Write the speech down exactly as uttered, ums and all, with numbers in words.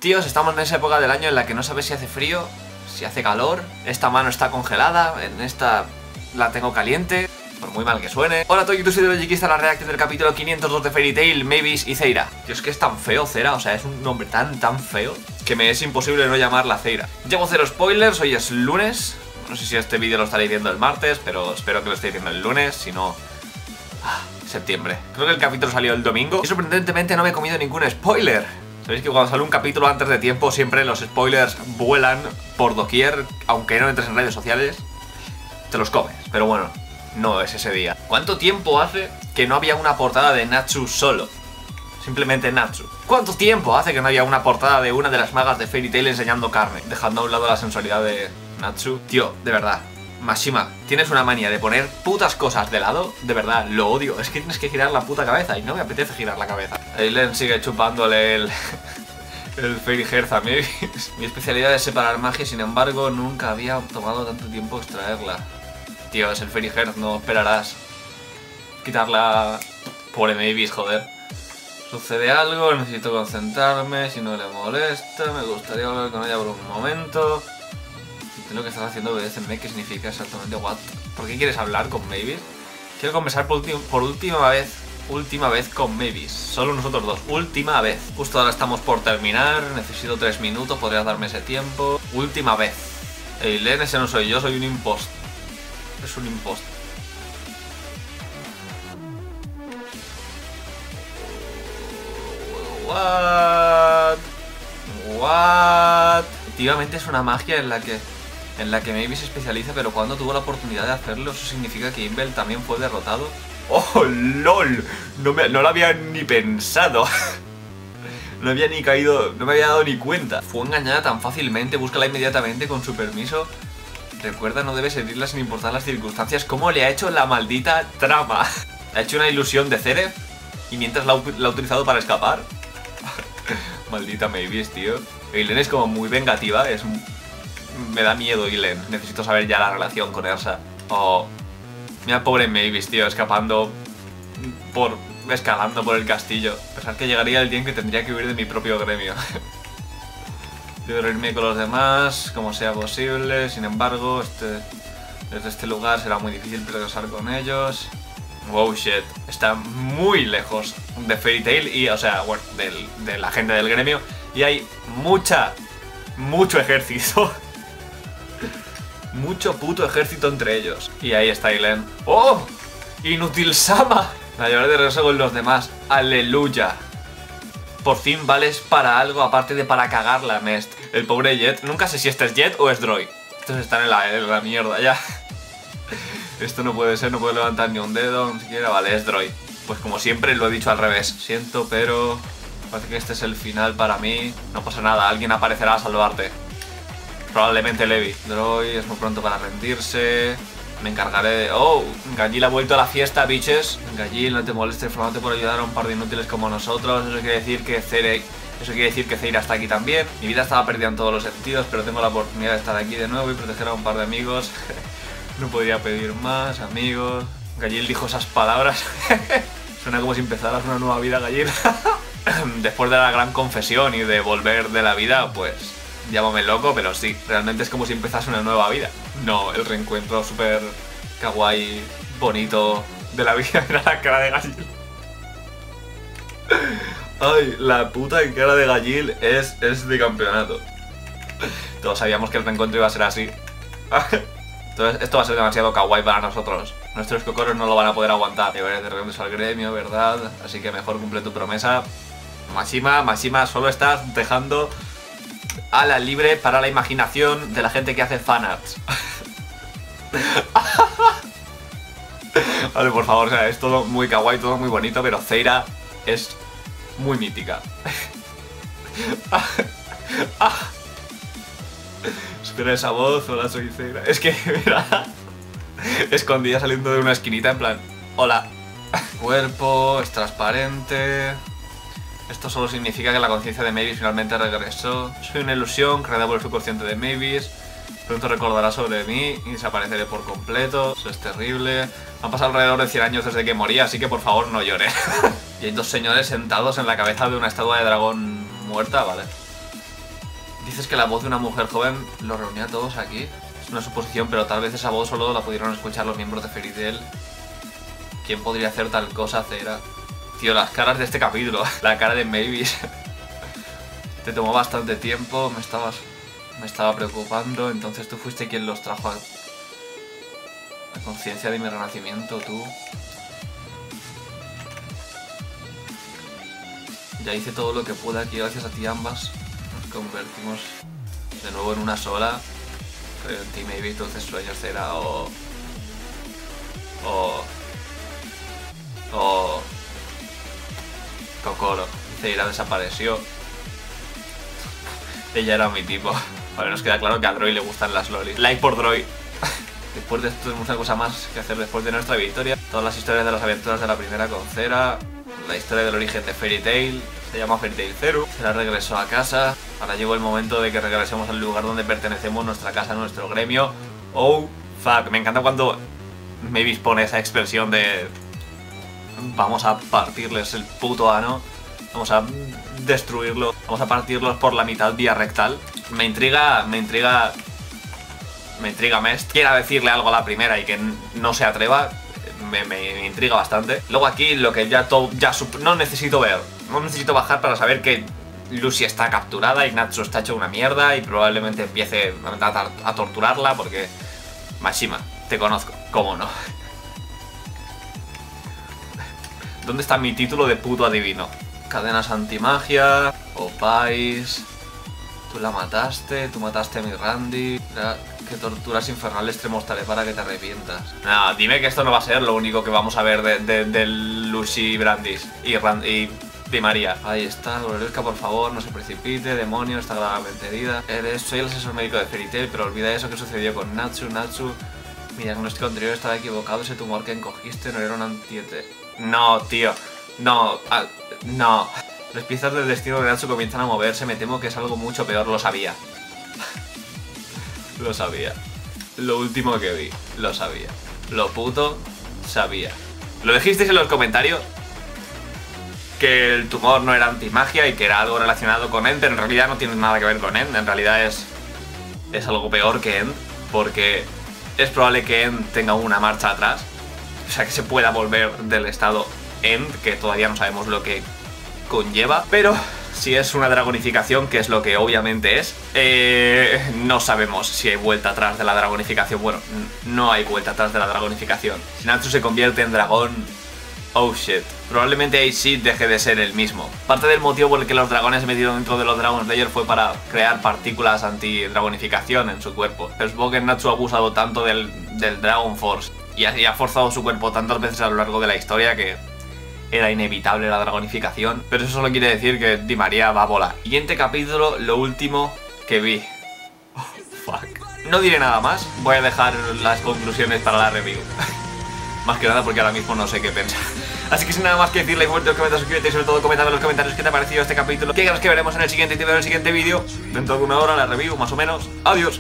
Tíos, estamos en esa época del año en la que no sabes si hace frío, si hace calor. Esta mano está congelada, en esta la tengo caliente, por muy mal que suene. Hola a todos, yo soy de Logic, esta es la reacción del capítulo quinientos dos de Fairy Tail, Mavis y Zeira. Tío, es que es tan feo Cera, o sea, es un nombre tan, tan feo que me es imposible no llamarla Zeira. Llevo cero spoilers, hoy es lunes. No sé si este vídeo lo estaréis viendo el martes, pero espero que lo estéis viendo el lunes, si no... Ah, septiembre. Creo que el capítulo salió el domingo y sorprendentemente no me he comido ningún spoiler. Sabéis que cuando sale un capítulo antes de tiempo siempre los spoilers vuelan por doquier, aunque no entres en redes sociales, te los comes. Pero bueno, no es ese día. ¿Cuánto tiempo hace que no había una portada de Natsu solo? Simplemente Natsu. ¿Cuánto tiempo hace que no había una portada de una de las magas de Fairy Tail enseñando carne, dejando a un lado la sensualidad de Natsu? Tío, de verdad, Mashima, tienes una manía de poner putas cosas de lado, de verdad, lo odio. Es que tienes que girar la puta cabeza y no me apetece girar la cabeza. Aileen sigue chupándole el... el Fairy Heart a Mavis. Mi especialidad es separar magia, sin embargo, nunca había tomado tanto tiempo extraerla. Tío, es el Fairy Heart, no esperarás quitarla. Pobre Mavis, joder. Sucede algo, necesito concentrarme, si no le molesta, me gustaría hablar con ella por un momento. Lo que estás haciendo obedécenme, ¿qué significa exactamente what? ¿Por qué quieres hablar con Mavis? Quiero conversar por, por última vez, última vez con Mavis. Solo nosotros dos, última vez. Justo ahora estamos por terminar, necesito tres minutos, podrías darme ese tiempo. Última vez. Aileen, ese no soy yo, soy un impost. Es un impost. What? What? Efectivamente es una magia en la que en la que Mavis se especializa, pero cuando tuvo la oportunidad de hacerlo, eso significa que Inbel también fue derrotado. ¡Oh, lol! No, me, no lo había ni pensado. No había ni caído, no me había dado ni cuenta. Fue engañada tan fácilmente, búscala inmediatamente con su permiso. Recuerda, no debes herirla sin importar las circunstancias. ¿Cómo le ha hecho la maldita trama? Le ha hecho una ilusión de Cere y mientras la, la ha utilizado para escapar. Maldita Mavis, tío. Aileen es como muy vengativa, es... Me da miedo Aileen, necesito saber ya la relación con Ersa. Oh, mira, pobre Mavis, tío, escapando por... escalando por el castillo. Pensar que llegaría el día en que tendría que huir de mi propio gremio. Debo reunirme con los demás, como sea posible. Sin embargo, este, desde este lugar será muy difícil progresar con ellos. Wow, shit. Está muy lejos de Fairy Tail y, o sea, bueno, del, de la gente del gremio. Y hay mucha, mucho ejército. Mucho puto ejército entre ellos. Y ahí está Aileen. ¡Oh! ¡Inútil Sama! La llevaré de regreso con los demás. ¡Aleluya! Por fin vales para algo aparte de para cagarla, Mest. El pobre Jet. Nunca sé si este es Jet o es Droid. Estos están en la, en la mierda ya. Esto no puede ser, no puedo levantar ni un dedo, ni siquiera. Vale, es Droid. Pues como siempre lo he dicho al revés. Siento, pero... parece que este es el final para mí. No pasa nada, alguien aparecerá a salvarte. Probablemente Levi. Droid es muy pronto para rendirse. Me encargaré de... Oh, Gallil ha vuelto a la fiesta, bitches. Gallil, no te molestes, formate por ayudar a un par de inútiles como nosotros. Eso quiere decir que Cere... Eso quiere decir que Zeira está aquí también. Mi vida estaba perdida en todos los sentidos, pero tengo la oportunidad de estar aquí de nuevo y proteger a un par de amigos. No podría pedir más, amigos. Gallil dijo esas palabras. Suena como si empezaras una nueva vida, Gallil. Después de la gran confesión y de volver de la vida, pues... llámame loco, pero sí, realmente es como si empezase una nueva vida. No, el reencuentro súper kawaii, bonito de la vida. Era la cara de Gallil. Ay, la puta cara de Gallil es, es de campeonato. Todos sabíamos que el reencuentro iba a ser así. Entonces, esto va a ser demasiado kawaii para nosotros. Nuestros cocoros no lo van a poder aguantar. Llevaré de regreso al gremio, ¿verdad? Así que mejor cumple tu promesa. Mashima, Mashima, solo estás dejando a la libre para la imaginación de la gente que hace fanarts. Vale, por favor, o sea, es todo muy kawaii, todo muy bonito, pero Zeira es muy mítica. Espera esa voz, hola, soy Zeira. Es que, mira, escondida saliendo de una esquinita en plan, hola. Cuerpo, es transparente. Esto solo significa que la conciencia de Mavis finalmente regresó. Soy una ilusión creada por el subconsciente de Mavis. Pronto recordará sobre mí y desapareceré por completo. Eso es terrible. Han pasado alrededor de cien años desde que morí, así que por favor no llore. Y hay dos señores sentados en la cabeza de una estatua de dragón muerta, vale. Dices que la voz de una mujer joven lo reunía a todos aquí. Es una suposición, pero tal vez esa voz solo la pudieron escuchar los miembros de Fairy Tail. ¿Quién podría hacer tal cosa, Cera? Tío, las caras de este capítulo. La cara de Mavis. Te tomó bastante tiempo, me estabas... Me estaba preocupando, entonces tú fuiste quien los trajo a... La conciencia de mi renacimiento, tú. Ya hice todo lo que pude aquí, gracias a ti ambas. Nos convertimos de nuevo en una sola. Creo en ti, Mavis, dulces sueños, Cera, o... O... O... Kokoro. Cera desapareció. Ella era mi tipo. Vale, nos queda claro que a Droid le gustan las lolis. Like por Droid. Después de esto tenemos una cosa más que hacer después de nuestra victoria. Todas las historias de las aventuras de la primera con Cera. La historia del origen de Fairy Tail. Se llama Fairy Tail Zero. Cera regresó a casa. Ahora llegó el momento de que regresemos al lugar donde pertenecemos, nuestra casa, nuestro gremio. Oh, fuck. Me encanta cuando Mavis pone esa expresión de... Vamos a partirles el puto ano. Vamos a destruirlo. Vamos a partirlos por la mitad vía rectal. Me intriga, me intriga... Me intriga Mest. Quiera decirle algo a la primera y que no se atreva. Me, me, me intriga bastante. Luego aquí lo que ya todo... Ya no necesito ver. No necesito bajar para saber que Lucy está capturada y Natsu está hecho una mierda y probablemente empiece a, a torturarla porque... Mashima, te conozco. ¿Cómo no? ¿Dónde está mi título de puto adivino? Cadenas antimagia, Opais, tú la mataste, tú mataste a mi Randy. ¿Qué torturas infernales te mostraré para que te arrepientas? No, dime que esto no va a ser lo único que vamos a ver de, de, de Lucy Brandis y, Rand y Di María. Ahí está, Glorioska, por favor, no se precipite, demonio, está gravemente herida. Eres, soy el asesor médico de Fairy Tail, pero olvida eso que sucedió con Natsu. Natsu, mi diagnóstico anterior estaba equivocado, ese tumor que encogiste no era un antiete. No, tío, no, ah, no. Las piezas del destino de Natsu comienzan a moverse, me temo que es algo mucho peor, lo sabía. Lo sabía. Lo último que vi, lo sabía. Lo puto sabía. Lo dijisteis en los comentarios que el tumor no era antimagia y que era algo relacionado con End, pero en realidad no tiene nada que ver con End, en realidad es, es algo peor que End, porque es probable que End tenga una marcha atrás, o sea que se pueda volver del estado End, que todavía no sabemos lo que conlleva, pero si es una dragonificación, que es lo que obviamente es, eh, no sabemos si hay vuelta atrás de la dragonificación. Bueno, no hay vuelta atrás de la dragonificación. Si Natsu se convierte en dragón, oh shit, probablemente ahí sí deje de ser el mismo. Parte del motivo por el que los dragones se metieron dentro de los Dragon Slayer fue para crear partículas anti-dragonificación en su cuerpo. Pero supongo que Natsu ha abusado tanto del, del Dragon Force y ha, y ha forzado su cuerpo tantas veces a lo largo de la historia que era inevitable la dragonificación. Pero eso solo quiere decir que Di María va a volar. Siguiente capítulo, lo último que vi. Oh, fuck. No diré nada más, voy a dejar las conclusiones para la review. Más que nada porque ahora mismo no sé qué pensar. Así que sin nada más que decirle, fuerte los comentarios, suscríbete y sobre todo comentad en los comentarios qué te ha parecido este capítulo. ¿Qué crees que veremos en el siguiente, en el siguiente vídeo? Dentro de una hora la review, más o menos. Adiós.